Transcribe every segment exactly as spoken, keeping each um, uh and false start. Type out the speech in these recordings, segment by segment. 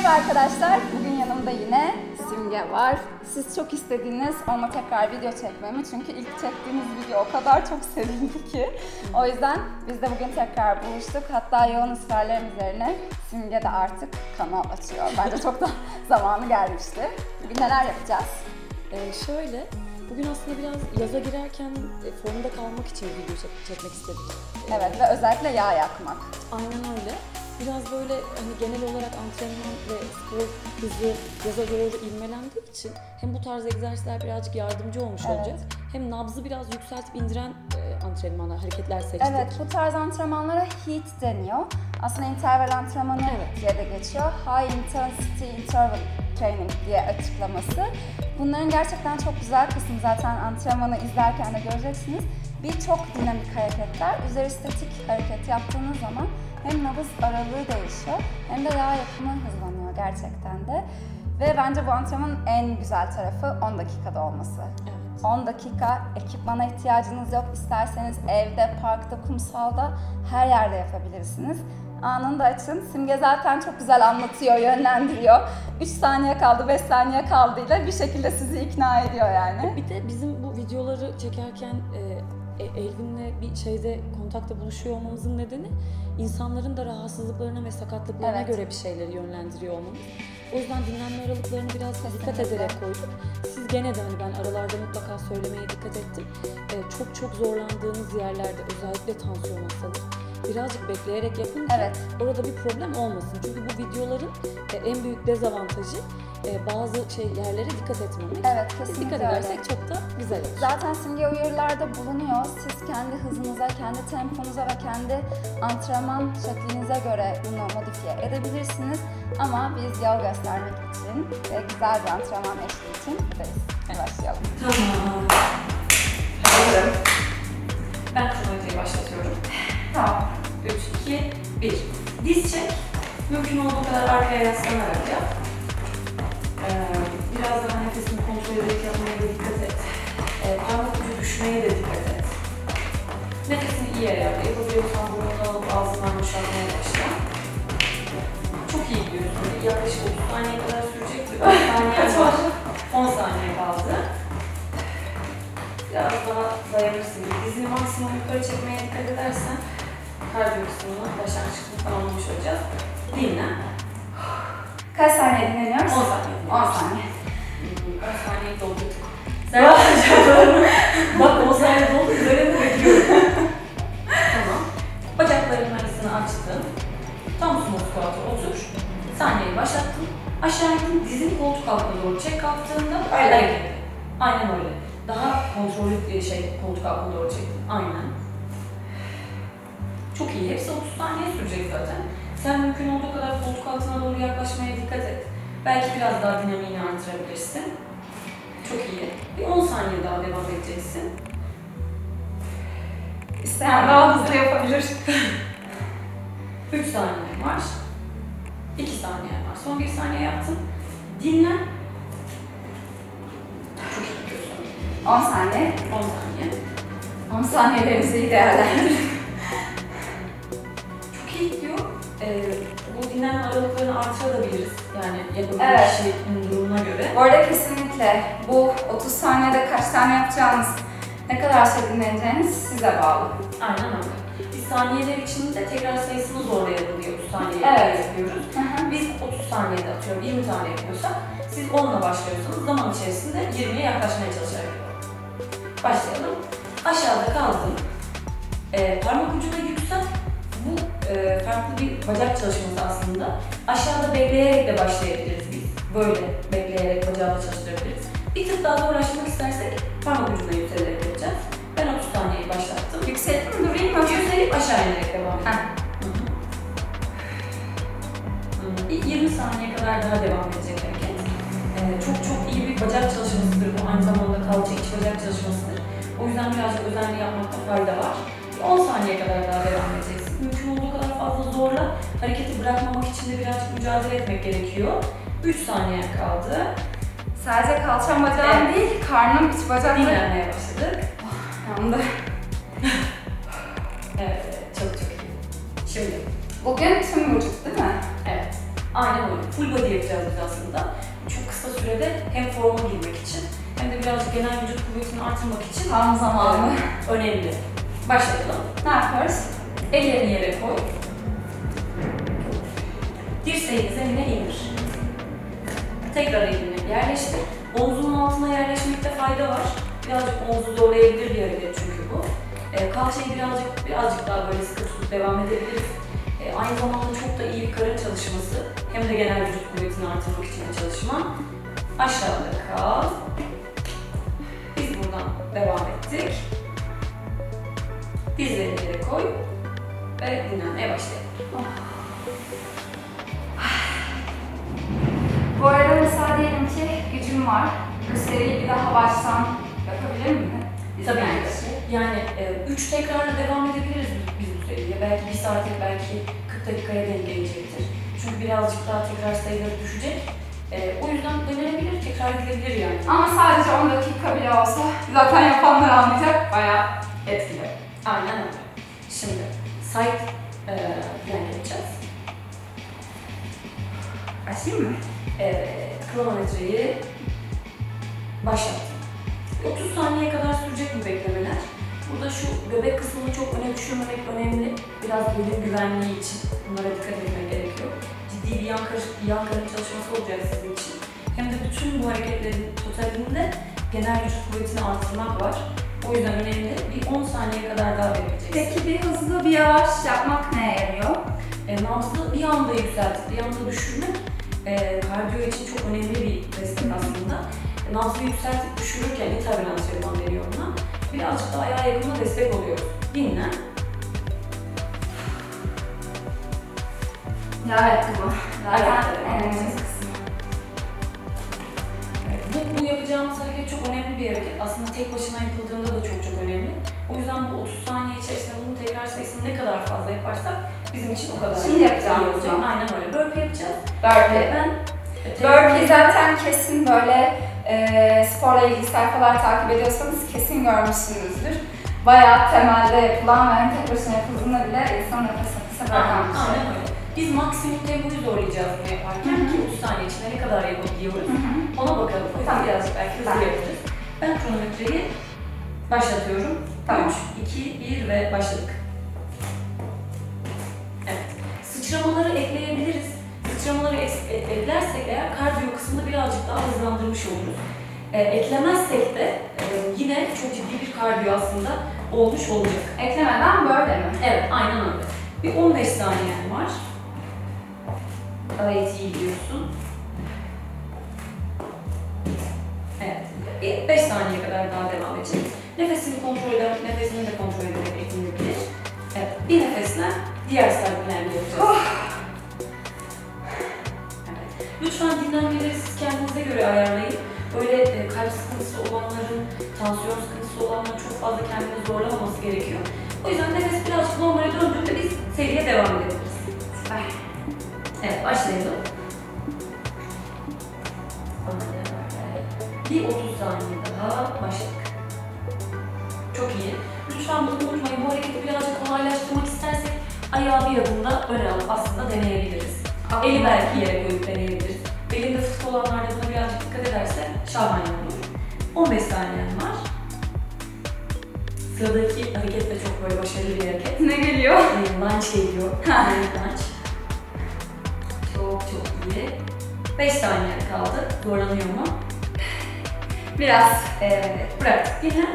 Merhaba arkadaşlar, bugün yanımda yine Simge var. Siz çok istediğiniz onunla tekrar video çekmemi, çünkü ilk çektiğimiz video o kadar çok sevildi ki. O yüzden biz de bugün tekrar buluştuk. Hatta yoğun ısrarlarım üzerine Simge de artık kanal açıyor. Bence çok da zamanı gelmişti. Bugün neler yapacağız? Ee, şöyle, bugün aslında biraz yaza girerken e, formda kalmak için video çek çekmek istedik. Evet, ve özellikle yağ yakmak. Aynen öyle. Biraz böyle hani genel olarak antrenman ve spor hızı yaza doğru ivmelendiği için hem bu tarz egzersizler birazcık yardımcı olmuş evet. olacak. Hem nabzı biraz yükseltip indiren e, antrenmanlar, hareketler seçtik. Evet, bu tarz antrenmanlara HIIT deniyor. Aslında interval antrenmanı evet. diye de geçiyor. High Intensity Interval Training diye açıklaması. Bunların gerçekten çok güzel kısmı, zaten antrenmanı izlerken de göreceksiniz. Birçok dinamik hareketler, üzeri statik hareket yaptığınız zaman hem nabız aralığı değişiyor hem de yağ yakımı hızlanıyor gerçekten de. Ve bence bu antrenmanın en güzel tarafı on dakikada olması. Evet. on dakika, ekipmana ihtiyacınız yok. İsterseniz evde, parkta, kumsalda, her yerde yapabilirsiniz. Anında açın. Simge zaten çok güzel anlatıyor, yönlendiriyor. üç saniye kaldı, beş saniye kaldığıyla bir şekilde sizi ikna ediyor yani. Bir de bizim bu videoları çekerken e, Elvin'le bir şeyde kontakta buluşuyor olmamızın nedeni insanların da rahatsızlıklarına ve sakatlıklarına evet. göre bir şeyleri yönlendiriyor olmamız. O yüzden dinlenme aralıklarını biraz Kesinlikle. dikkat ederek koyduk. Siz gene de hani ben aralarda mutlaka söylemeye dikkat ettim. Ee, çok çok zorlandığınız yerlerde, özellikle tansiyon hastalığı, birazcık bekleyerek yapın ki evet. orada bir problem olmasın. Çünkü bu videoların en büyük dezavantajı bazı şey yerlere dikkat etmemek. Evet, kesinlikle dikkat edersek öyle. Çok da güzel olur. Zaten Simge uyarılarda bulunuyor. Siz kendi hızınıza, kendi temponuza ve kendi antrenman şeklinize göre bunu modifiye edebilirsiniz. Ama biz yol göstermek için ve güzel bir antrenman eşliği için buradayız. Evet. Başlayalım. Tamam. Hazırım. Ben kronometreyi başlatıyorum. Tamam. üç, iki, bir. Diz çek. Mümkün olduğu kadar arkaya yaslanarak yap. Ee, biraz daha nefesini kontrol ederek yapmaya da dikkat et. Ee, parmak ucu düşmeye de dikkat et. Nefesini iyi ayarla. Yapabiliyorsan burnunu alıp ağzından boşaltmaya başla. Çok iyi gidiyorsun. Yaklaşık otuz saniye kadar sürecek. on saniye var. on saniye kaldı. Biraz daha dayanırsın. Dizini maksimum yukarı çekmeye dikkat edersen kardiyo kısmını, başlangıç kısmını tamamlamış olacağız. Dinlen. Kaç saniye dinleniyoruz? on saniye. on saniye. on saniye doldurduk. Sen yapacağım. Bak on saniye doldu, üzerine bekliyorum. Tamam. Bacaklarının arasını açtın. Tam sumo squat'a otur. Saniyeyi başlattın. Aşağı indin, dizin koltuk altına doğru çek, kalktığında öyle hareket. Aynen öyle. Daha kontrollü şey, koltuk altına doğru çektin. Aynen. Çok iyi. Hepsi otuz saniye sürecek zaten. Sen mümkün olduğu kadar koltuk altına doğru yaklaşmaya dikkat et. Belki biraz daha dinamiğini artırabilirsin. Çok iyi. Bir on saniye daha devam edeceksin. İsteyen daha hızlı yapabilir. üç saniye var. iki saniye var. Son bir saniye yaptın. Dinlen. Çok iyi gidiyorsun. on saniye. on saniye. on saniyelerinizi iyi değerlendirin. Çok iyi gidiyor. Ee, bu dinlenme aralıklarını artırabiliriz. Yani yapabilen evet. kişinin durumuna göre. Bu arada kesinlikle bu otuz saniyede kaç tane yapacağınız, ne kadar şey dinleneceğiniz size bağlı. Aynen öyle. Biz saniyeler içinde tekrar sayısını zorlayalım diye otuz saniye evet. yapıyoruz. Hı hı. Biz otuz saniyede atıyorum yirmi tane yapıyorsak, siz onla başlıyorsanız zaman içerisinde yirmiye yaklaşmaya çalışarak yapalım. Başlayalım. Aşağıda kaldın. Ee, parmak ucuna yüksel. Bu e, farklı bir bacak çalışması aslında. Aşağıda bekleyerek de başlayabiliriz biz. Böyle bekleyerek bacağı da çalıştırabiliriz. Bir tık daha zorlaşmak istersek parmak ucuna yükselerek yapacağız. Ben otuz saniyeyi başlattım. Yükseltip mi durayım mı? Yükselip aşağı inerek devam edelim. Bir yirmi saniye kadar daha devam edecek hareket. Ee, çok çok iyi bir bacak çalışmasıdır bu. Aynı zamanda kalça iç bacak çalışmasıdır. O yüzden birazcık özenli yapmakta fayda var. on saniye kadar daha devam edeceksin. Mümkün olduğu kadar fazla zorla. Hareketi bırakmamak için de birazcık mücadele etmek gerekiyor. üç saniye kaldı. Sadece kalçam bacağım evet. değil, karnım iç bacakları. Dinlenmeye başladık. Oh, yandı. Evet, çok çok iyi. Şimdi. Bugün tüm vücut değil mi? Evet. Aynen öyle. Full body yapacağız biz aslında. Çok kısa sürede hem forma girmek için hem de birazcık genel vücut kuvvetini artırmak için Tam zamanı. önemli. Başlayalım. Ne yapıyoruz? Ellerini yere koy. Dirseğini zemine indir. Tekrar elini yerleştir. Omzunun altına yerleşmekte fayda var. Birazcık omzu zorlayabilir bir hareket çünkü bu. E, kalçayı birazcık birazcık daha böyle sıkı tutup devam edebiliriz. E, aynı zamanda çok da iyi bir karın çalışması. Hem de genel vücut kuvvetini artırmak için bir çalışma. Aşağıda kal. Biz buradan devam ettik. Dizlerini yere koy ve dinlenmeye başlayalım. Oh. Bu arada mesela diyelim ki gücüm var. Bu seriyi bir daha baştan yapabilir miyim? Tabii ki. Yani üç e, tekrarla devam edebiliriz biz bu seriye. Belki bir saatlik, belki kırk dakikaya denk gelecektir. Çünkü birazcık daha tekrar sayıları düşecek. E, o yüzden denenebilir, tekrar edilebilir yani. Ama sadece on dakika bile olsa zaten yapanlar anlayacak, bayağı etkili. Aynen öyle. Şimdi side e, plank yapacağız. Başlayayım mı? Evet, kronometreyi başlattım. otuz saniye kadar sürecek bu beklemeler. Burada şu göbek kısmını çok öne düşürmemek önemli. Biraz belin güvenliği için bunlara dikkat etmek gerekiyor. Ciddi bir yan, yan karın çalışması olacak sizin için. Hem de bütün bu hareketlerin totalinde genel vücut kuvvetini artırmak var. O yüzden önemli. Bir on saniye kadar daha bekleyeceksiniz. Peki bir hızlı bir yavaş yapmak neye yarıyor? E, nabzı bir anda yükseltip bir anda düşürmek e, kardiyo için çok önemli bir destek aslında. E, nabzı yükseltip düşürürken interval antrenman veriyor ona. Birazcık da ayağa yakına destek oluyor. Dinlen. Evet bu. Zaten Evet, en evet. önemli kısmı. Evet, bu, bu yapacağımız hareket çok önemli bir hareket. Aslında tek başına yapıldığında da çok çok önemli. O yüzden bu otuz saniye içerisinde bunun tekrar sayısını ne kadar fazla yaparsak bizim için o kadar Şimdi yapacağım iyi olacak. hocam. Aynen öyle. Burpee yapacağız. Burpee. Ben Burpee zaten kesin böyle e, sporla ilgili sayfalar takip ediyorsanız kesin görmüşsünüzdür. Bayağı temelde yapılan ve hani tek başına yapıldığında bile insan nefes nefese bırakan bir şey. Aynen öyle. Biz maksimum tempoyu zorlayacağız bunu yaparken ki otuz saniye içinde ne kadar yapabiliyoruz. Hı hı. Ona bakalım. O yüzden Tamam. birazcık belki hızlı Tamam. yapacağız. Ben kronometreyi başlatıyorum. Tamam. üç, iki, bir ve başladık. Evet. Sıçramaları ekleyebiliriz. Sıçramaları ek- e- eklersek eğer kardiyo kısmını birazcık daha hızlandırmış oluruz. E, eklemezsek de e, yine çok ciddi bir kardiyo aslında olmuş olacak. Eklemeden böyle mi? Evet, aynen öyle. Bir on beş saniyen var. Gayet iyi gidiyorsun. Evet, bir beş saniye kadar daha devam edecek. Nefesini kontrol ederek, nefesini de kontrol ederek ekleyebilir. Evet, bir nefesle diğer serpmelerle yapacağız. Oh. Evet. Lütfen dinlenmeleri siz kendinize göre ayarlayın. Böyle e, kalp sıkıntısı olanların, tansiyon sıkıntısı olanların çok fazla kendini zorlamaması gerekiyor. O yüzden nefes birazcık normale döndüğünde biz seriye devam edebiliriz. Süper. Evet, başlayalım. Bir otuz saniye daha başladık. Çok iyi. Lütfen bunu unutmayın. Bu hareketi birazcık kolaylaştırmak istersek ayağı bir adımda öne alıp aslında deneyebiliriz. Eli belki yere koyup deneyebiliriz. Belinde fıtık olanlar da buna birazcık dikkat ederse şahane olur. on beş saniyen var. Sıradaki hareket de çok böyle başarılı bir hareket. Ne geliyor? Ee, lunge geliyor. Lunge. Çok çok iyi. beş saniye kaldı. Zorlanıyor mu? Biraz. Evet. Bırak. Dinlen.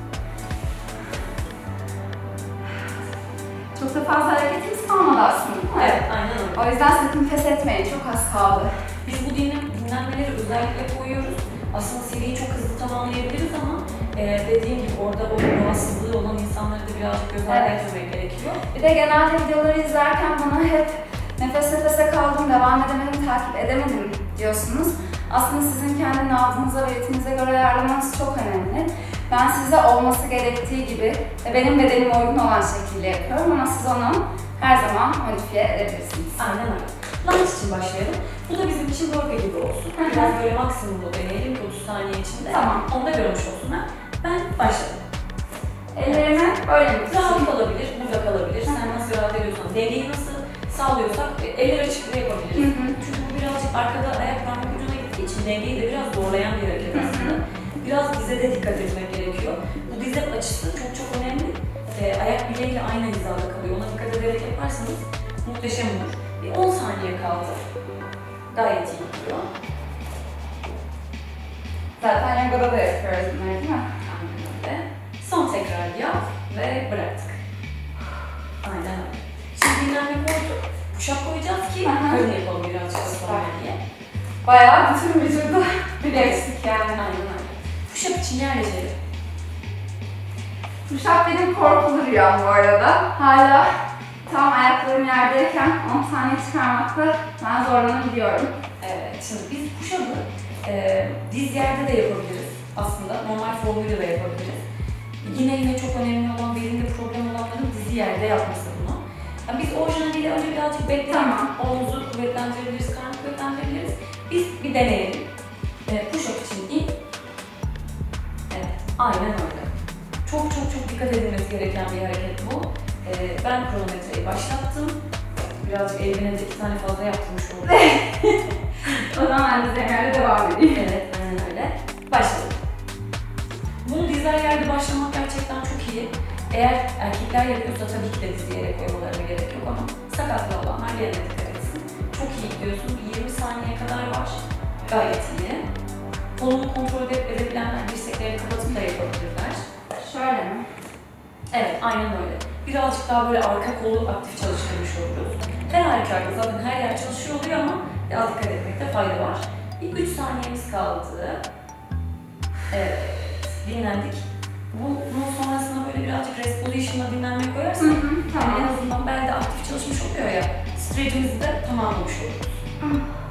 Çok da fazla hareketimiz kalmadı aslında değil mi? Evet, aynen öyle. O yüzden sakın pes etmeyin. Çok az kaldı. Biz bu dinlen dinlenmeleri özellikle koyuyoruz. Aslında seriyi çok hızlı tamamlayabiliriz ama e, dediğim gibi orada o rahatsızlığı olan insanları da birazcık göz ardı Evet. etmemek gerekiyor. Bir de genelde videoları izlerken bana hep nefes nefese kaldım, devam edemedim, takip edemedim diyorsunuz. Aslında sizin kendi nabzınıza ve ritminize göre ayarlamanız çok önemli. Ben size olması gerektiği gibi ve benim bedenime uygun olan şekilde yapıyorum ama siz onu her zaman modifiye edebilirsiniz. Aynen öyle. Lunge için başlayalım. Bu da bizim için burpee gibi olsun. Hı hı. Biraz böyle maksimumda deneyelim ki otuz saniye içinde. Tamam. Onu da görmüş olsunlar. Ben başladım. Ellerimi böyle mi Rahat tutayım? kalabilir, burada kalabilir. Sen nasıl rahat ediyorsan, dengeyi nasıl sağlıyorsak e, eller açık da yapabiliriz. Hı hı. Çünkü arkada ayak parmak ucuna gittiği için dengeyi de biraz zorlayan bir hareket aslında. Biraz dize de dikkat etmek gerekiyor. Bu dize açısı çok çok önemli. Ee, ayak bileğiyle aynı hizada kalıyor. Ona dikkat ederek yaparsanız muhteşem olur. Bir on saniye kaldı. Gayet iyi gidiyor. Zaten yogoda da yapıyoruz bunları değil mi? Aynen öyle. Son tekrar yap ve bıraktık. Aynen öyle. Şimdi dinlenme koyduk. Push-up koyacağız ki karın yapalım birazcık ısınma diye. Bayağı bütün vücuda birleştik yani. Aynen öyle. Push-up için yerleşelim. Push-up benim korkulu rüyam bu arada. Hala tam ayaklarım yerdeyken on saniye çıkarmakta ben zorlanabiliyorum. Evet, şimdi biz push-up'ı e, diz yerde de yapabiliriz aslında. Normal formuyla da yapabiliriz. Yine yine çok önemli olan, belinde problem olanların dizi yerde yapması bunu. Yani biz orijinaliyle önce birazcık bekleyelim. Tamam. Omuzu kuvvetlendirebiliriz, karnı kuvvetlendirebiliriz. Biz bir deneyelim. E, push-up için in. Evet, aynen öyle. Çok çok çok dikkat edilmesi gereken bir hareket bu. E, ben kronometreyi başlattım. Birazcık elimine de iki tane fazla yaptırmış oldum. O zaman ben de zemerde devam edeyim. Evet, aynen öyle. Başladık. Bunu dizler yerde başlamak gerçekten çok iyi. Eğer erkekler yapıyorsa tabii ki de dizi yere koymalarına gerek yok ama sakatlı olanlar yerine dikkat etsin. Çok iyi gidiyorsun. yirmi saniye kadar var. Gayet iyi. Kolunu kontrol edebilenler dirseklerini kapatıp da yapabilirler. Şöyle mi? Evet, aynen öyle. Birazcık daha böyle arka kolu aktif çalıştırmış oluyoruz. Her halükarda zaten her yer çalışıyor oluyor ama biraz dikkat etmekte fayda var. Bir üç saniyemiz kaldı. Evet, dinlendik. Bunun sonrasında böyle birazcık rest position'la dinlenmeye koyarsak hı hı, tamam. yani en azından belde aktif çalışmış oluyor ya, stretch'imizi de tamamlamış oluruz. Hı.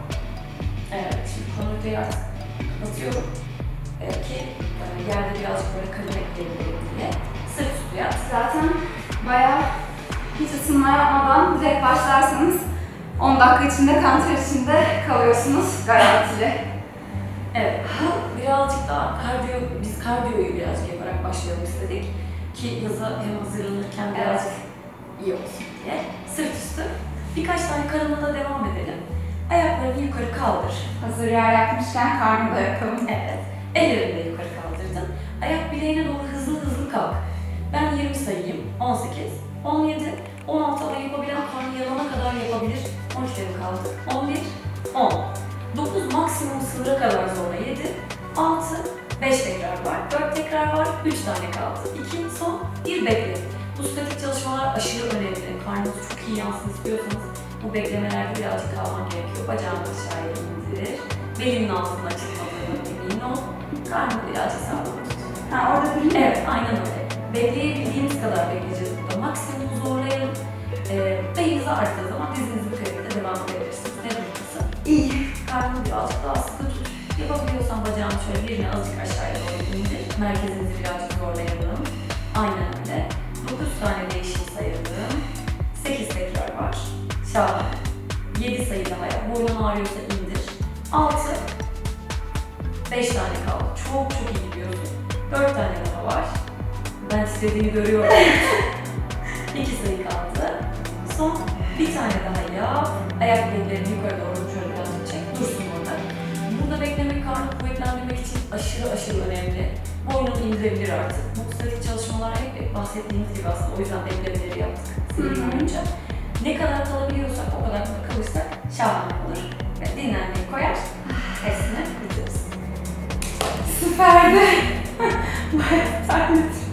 Evet, şimdi kronometreyi artık kapatıyorum. Ee, ki yani yerde birazcık böyle karın ekleyebilirim diye. Sırt üstü yat. Zaten bayağı hiç ısınma yapmadan direkt başlarsanız on dakika içinde kanter içinde kalıyorsunuz garantili. Evet, bu birazcık daha kardiyo, biz kardiyoyu birazcık yaparak başlayalım istedik. Ki hıza hem hazırlanırken birazcık iyi olsun diye. Sırt üstü. Birkaç tane karınla da devam edelim. Ayaklarını yukarı kaldır. Hazır yer yapmışken karnı da yapalım. Evet. Ellerini de yukarı kaldırdın. Ayak bileğine doğru hızlı hızlı kalk. Ben yirmi sayayım. on sekiz, on yedi, on altı ama yapabilen karnı yalana kadar yapabilir. on iki kaldı. on bir, on. dokuz maksimum sınıra kadar sonra yedi, altı, beş tekrar var, dört tekrar var, üç tane kaldı. iki, son, bir bekle. Bu statik çalışmalar aşırı önemli. Karnınız çok iyi yansın istiyorsanız bu beklemelerde birazcık kalmak gerekiyor. Bacağını aşağıya indir. Belinin altından çıkmadığına emin ol. Karnını birazcık sağlam tut. Ha orada durayım mı? Evet, aynen öyle. Bekleyebildiğimiz kadar bekleyeceğiz burada. Maksimum zorlayalım. Ee, Beyinizi arttığı zaman dizinizi bükerek devam edebilirsiniz. Ne durumdasın? İyi. Karnını birazcık daha sıkı tut. Yapabiliyorsan bacağını şöyle birini azıcık aşağıya doğru indir. Merkezinizi birazcık zorlayalım. Aynen öyle. dokuz tane değişim sayalım. sekiz tekrar var. Şahane. yedi sayı daha yap. Boynun ağrıyorsa indir. altı. beş tane kaldı. Çok çok iyi gidiyorsun. dört tane daha var. Ben istediğini görüyorum. iki sayı kaldı. Son bir tane daha yap. Ayak bileklerini yukarı doğru şöyle birazcık çek. Dursun burada. Burada beklemek, karnı kuvvetlendirmek için aşırı aşırı önemli. Boynunu indirebilir artık. Bu statik çalışmalar hep bahsettiğimiz gibi aslında. O yüzden beklemeleri yaptık seri boyunca. Ne kadar kalabiliyorsak o kadar kalırsak şahane olur. Ve dinlenmeyi koyar. Hepsini bitiririz. Süperdi. Bayağı terledim.